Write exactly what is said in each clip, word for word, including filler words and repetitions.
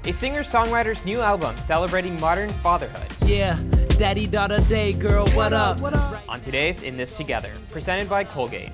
a singer-songwriter's new album celebrating modern fatherhood. Yeah, daddy-daughter day, girl, what up? On today's In This Together, presented by Colgate.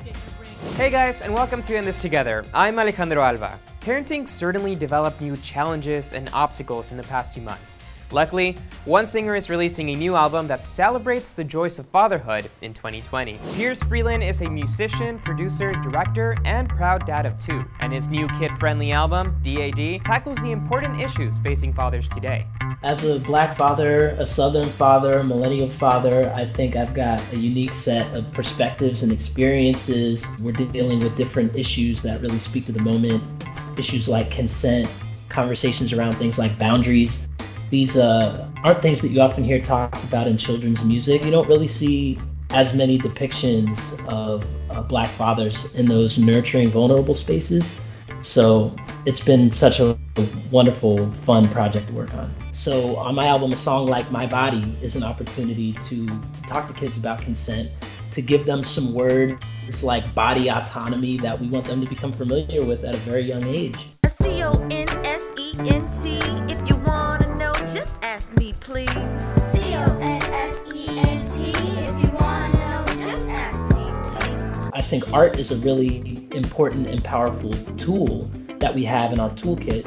Hey guys, and welcome to In This Together. I'm Alejandro Alba. Parenting certainly developed new challenges and obstacles in the past few months. Luckily, one singer is releasing a new album that celebrates the joys of fatherhood in twenty twenty. Piers Freeland is a musician, producer, director, and proud dad of two, and his new kid-friendly album, D A D, tackles the important issues facing fathers today. As a black father, a southern father, a millennial father, I think I've got a unique set of perspectives and experiences. We're dealing with different issues that really speak to the moment. Issues like consent, conversations around things like boundaries. These uh, aren't things that you often hear talked about in children's music. You don't really see as many depictions of uh, black fathers in those nurturing, vulnerable spaces. So it's been such a wonderful, fun project to work on. So on my album, a song like My Body is an opportunity to, to talk to kids about consent, to give them some words like body autonomy that we want them to become familiar with at a very young age. C O N S E N T, if you want to know, just ask me, please. C O N S E N T, if you want to know, just ask me, please. I think art is a really important and powerful tool that we have in our toolkit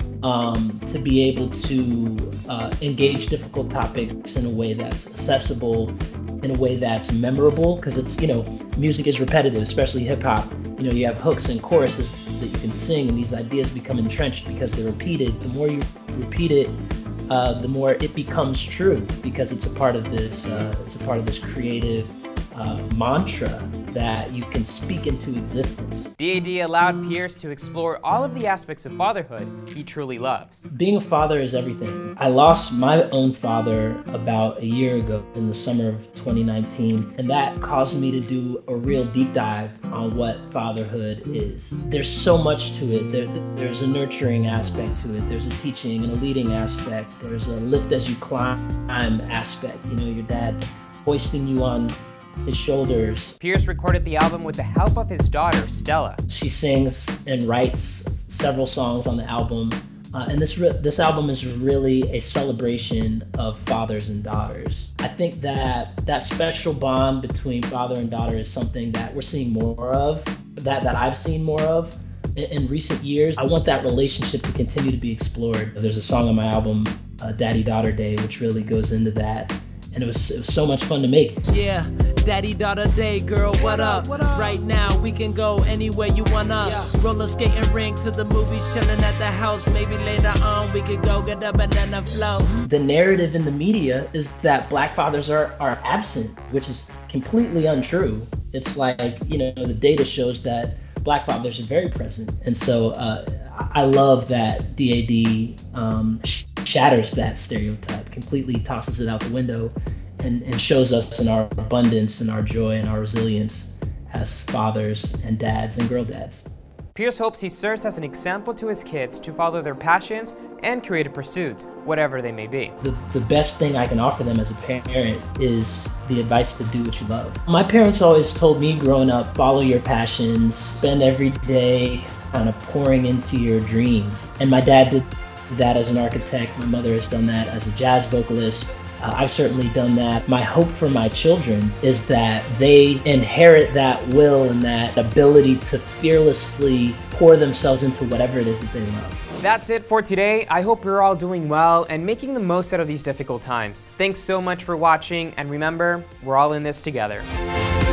um, to be able to uh, engage difficult topics in a way that's accessible, in a way that's memorable, because it's, you know, music is repetitive, especially hip hop. You know, you have hooks and choruses that you can sing, and these ideas become entrenched because they're repeated. The more you repeat it, uh, the more it becomes true, because it's a part of this. Uh, it's a part of this creative uh, mantra that you can speak into existence. D A D allowed Piers to explore all of the aspects of fatherhood he truly loves. Being a father is everything. I lost my own father about a year ago in the summer of twenty nineteen, and that caused me to do a real deep dive on what fatherhood is. There's so much to it. There, there's a nurturing aspect to it. There's a teaching and a leading aspect. There's a lift as you climb aspect. You know, your dad hoisting you on his shoulders. Piers recorded the album with the help of his daughter, Stella. She sings and writes several songs on the album. Uh, and this re- this album is really a celebration of fathers and daughters. I think that that special bond between father and daughter is something that we're seeing more of, that, that I've seen more of in, in recent years. I want that relationship to continue to be explored. There's a song on my album, uh, Daddy-Daughter Day, which really goes into that. And it was, it was so much fun to make. Yeah, daddy-daughter day, girl, what up? Right now, we can go anywhere you wanna. Yeah. Roller skating rink to the movies, chilling at the house. Maybe later on, we could go get a banana float. The narrative in the media is that black fathers are, are absent, which is completely untrue. It's like, you know, the data shows that black fathers are very present. And so uh, I love that D A D um, sh- shatters that stereotype, completely tosses it out the window, and, and shows us in our abundance and our joy and our resilience as fathers and dads and girl dads. Piers hopes he serves as an example to his kids to follow their passions and creative pursuits, whatever they may be. The, the best thing I can offer them as a parent is the advice to do what you love. My parents always told me growing up, follow your passions, spend every day kind of pouring into your dreams. And my dad did that as an architect. My mother has done that as a jazz vocalist. Uh, I've certainly done that. My hope for my children is that they inherit that will and that ability to fearlessly pour themselves into whatever it is that they love. That's it for today. I hope you're all doing well and making the most out of these difficult times. Thanks so much for watching, and remember, we're all in this together.